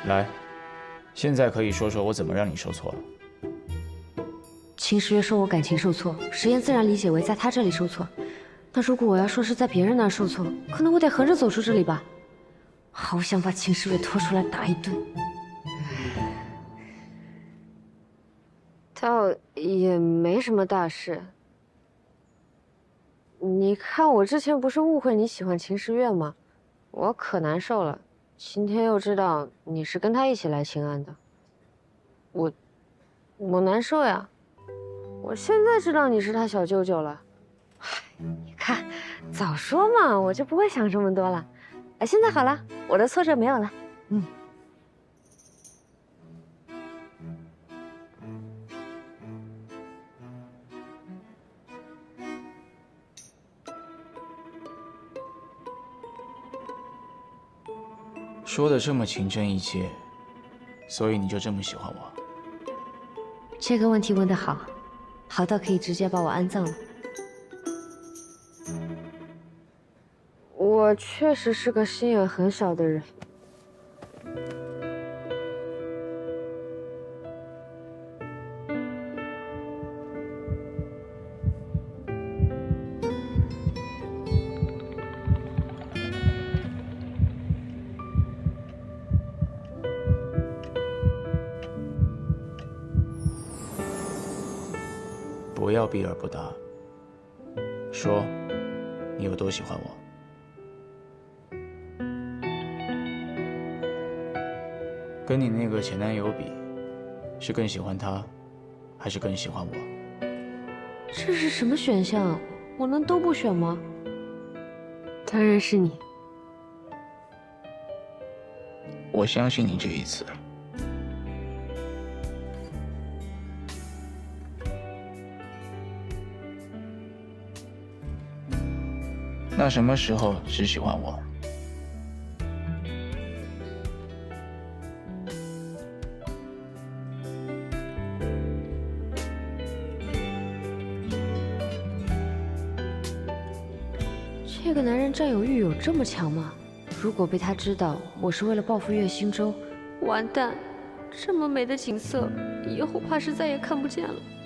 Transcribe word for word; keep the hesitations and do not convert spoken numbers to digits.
来，现在可以说说我怎么让你受挫了。 秦时月说我感情受挫，石岩自然理解为在他这里受挫。那如果我要说是在别人那儿受挫，可能我得横着走出这里吧。好想把秦时月拖出来打一顿。倒也没什么大事。你看，我之前不是误会你喜欢秦时月吗？我可难受了。今天又知道你是跟他一起来秦安的，我，我难受呀。我现在知道你是他小舅舅了。嗨，你看，早说嘛，我就不会想这么多了。哎，现在好了，我的挫折没有了。嗯。 说的这么情真意切，所以你就这么喜欢我？ 这个问题问得好，好到可以直接把我安葬了。我确实是个心眼很小的人。 不要避而不答，说，你有多喜欢我？跟你那个前男友比，是更喜欢他，还是更喜欢我？ 这是什么选项？我能都不选吗？当然是你。 我相信你这一次。那什么时候只喜欢我？ 这个男人占有欲有这么强吗？如果被他知道我是为了报复月星舟，完蛋！这么美的景色，以后怕是再也看不见了。